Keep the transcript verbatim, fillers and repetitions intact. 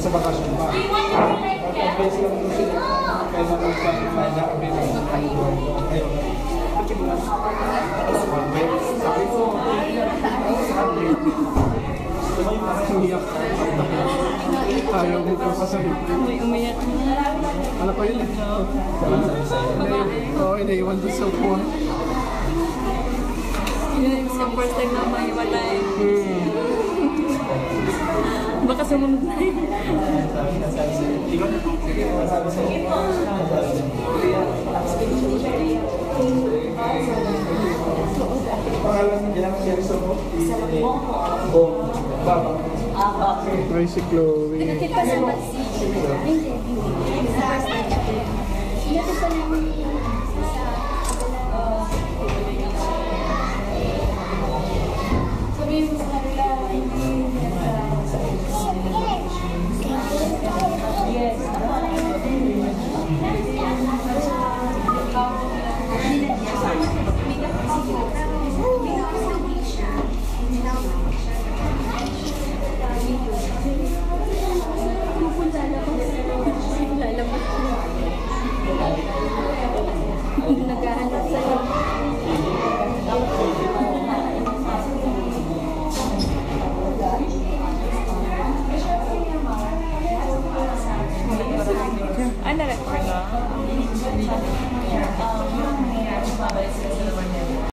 sa bakasyon pa. Mag-advise lang mo sila kaya mag-find out kami ng ayun. Sabi ko, umiyak. Ayaw mo pa sasabi. May umiyak. Ano pa yun eh? Oo, inaiwan doon sa upuan. Yun yung sa first time na mahiwalay. Hmm. Baka sumunod na yun. Pangalan niya lang siya gusto mo? Bong. Baba. Ay, si Chloe. Nakita sa mag-see. Hindi, hindi. Sa first time. Nakita namin